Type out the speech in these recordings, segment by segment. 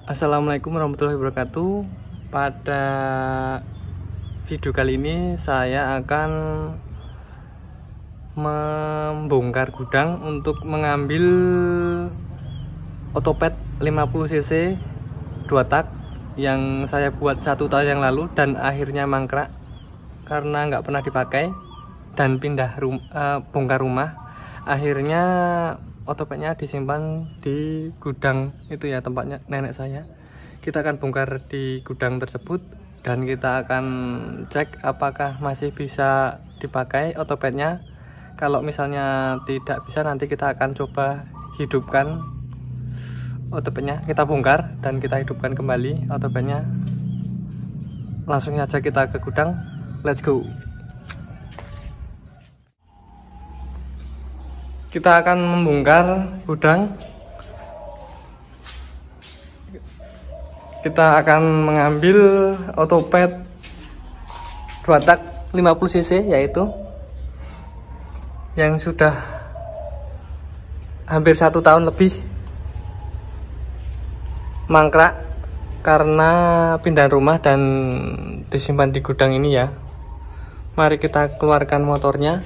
Assalamualaikum warahmatullahi wabarakatuh. Pada video kali ini saya akan membongkar gudang untuk mengambil otopet 50 cc 2 tak yang saya buat 1 tahun yang lalu dan akhirnya mangkrak karena nggak pernah dipakai dan pindah bongkar rumah. Akhirnya otopetnya disimpan di gudang itu ya, tempatnya nenek saya. Kita akan bongkar di gudang tersebut dan kita akan cek apakah masih bisa dipakai otopetnya. Kalau misalnya tidak bisa, nanti kita akan coba hidupkan otopetnya. Kita bongkar dan kita hidupkan kembali otopetnya. Langsung saja kita ke gudang. Let's go. Kita akan membongkar gudang. Kita akan mengambil otopet 2 tak 50 cc yaitu yang sudah hampir 1 tahun lebih mangkrak karena pindahan rumah dan disimpan di gudang ini ya. Mari kita keluarkan motornya.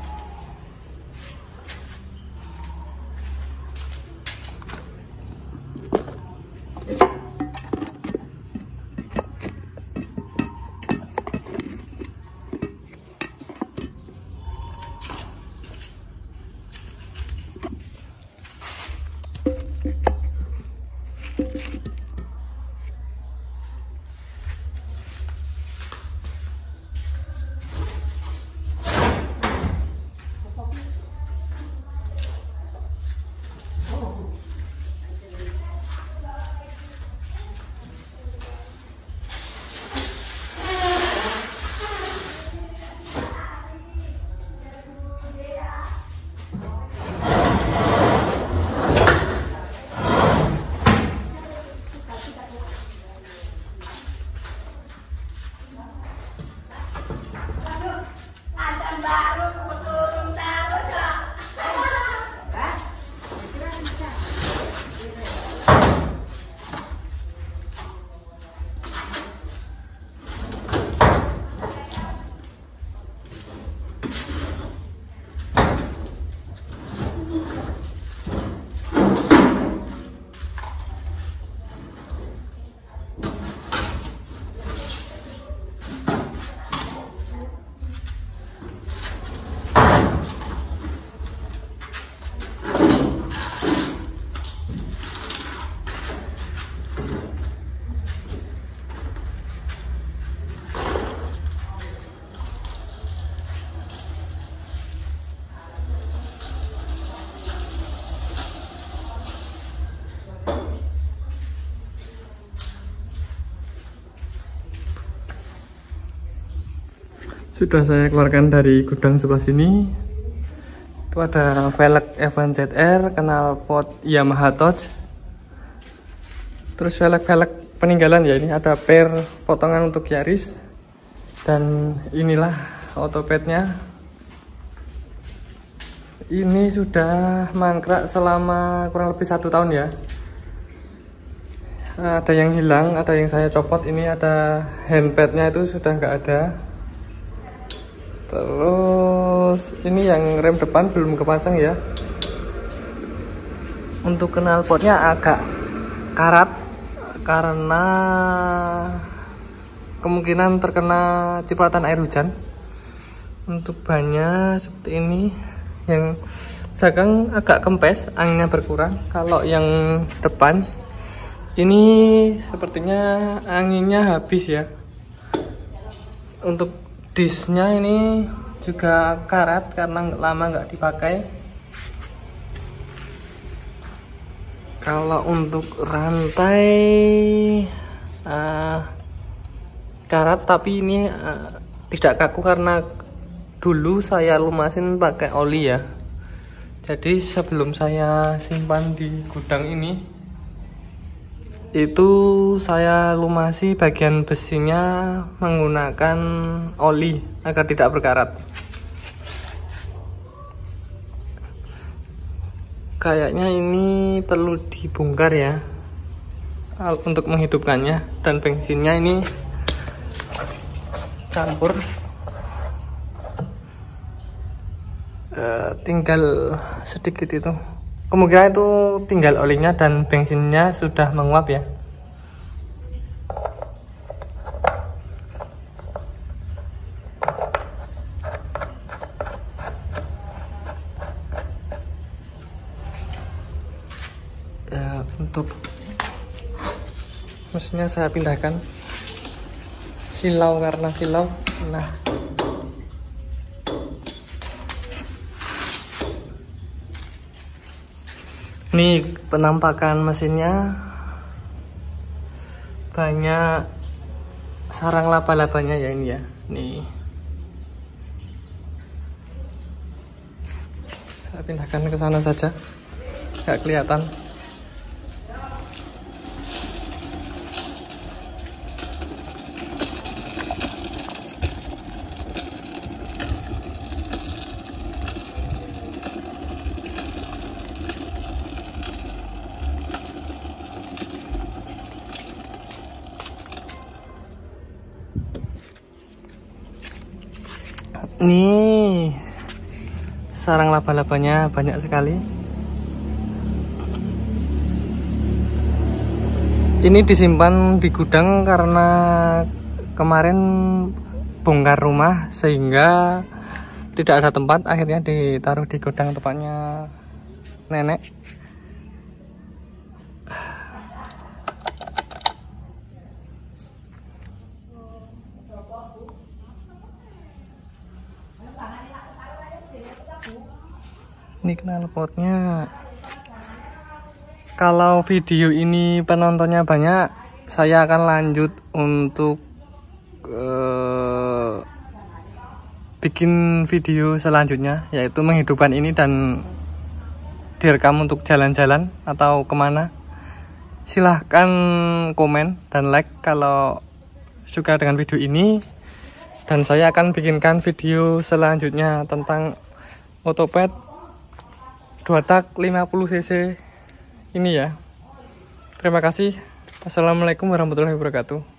Sudah saya keluarkan dari gudang sebelah sini. Itu ada velg Evan ZR, knalpot Yamaha Touch. Terus velg peninggalan ya, ini ada per potongan untuk Yaris. Dan inilah otopetnya. Ini sudah mangkrak selama kurang lebih 1 tahun ya. Ada yang hilang, ada yang saya copot. Ini ada handpadnya itu sudah nggak ada. Terus ini yang rem depan belum kepasang ya. Untuk knalpotnya agak karat karena kemungkinan terkena cipratan air hujan. Untuk bannya seperti ini. Yang belakang agak kempes, anginnya berkurang. Kalau yang depan ini sepertinya anginnya habis ya. Untuk disnya ini juga karat karena lama nggak dipakai. Kalau untuk rantai karat, tapi ini tidak kaku karena dulu saya lumasin pakai oli ya. Jadi sebelum saya simpan di gudang ini, itu saya lumasi bagian besinya menggunakan oli agar tidak berkarat. Kayaknya ini perlu dibongkar ya. untuk menghidupkannya, dan bensinnya ini campur. Tinggal sedikit itu, kemungkinan itu tinggal olinya dan bensinnya sudah menguap ya. Untuk mesinnya saya pindahkan silau karena silau. Nah, ini penampakan mesinnya, banyak sarang laba-labanya ya ini ya. Nih, saya pindahkan ke sana saja, nggak kelihatan. Nih, sarang laba-labanya banyak sekali. Ini disimpan di gudang karena kemarin bongkar rumah sehingga tidak ada tempat, akhirnya ditaruh di gudang tempatnya nenek. Ini knalpotnya. Kalau video ini penontonnya banyak, saya akan lanjut untuk bikin video selanjutnya, yaitu menghidupkan ini dan direkam untuk jalan-jalan atau kemana. Silahkan komen dan like kalau suka dengan video ini, dan saya akan bikinkan video selanjutnya tentang otopet 2 tak 50 cc ini ya. Terima kasih. Assalamualaikum warahmatullahi wabarakatuh.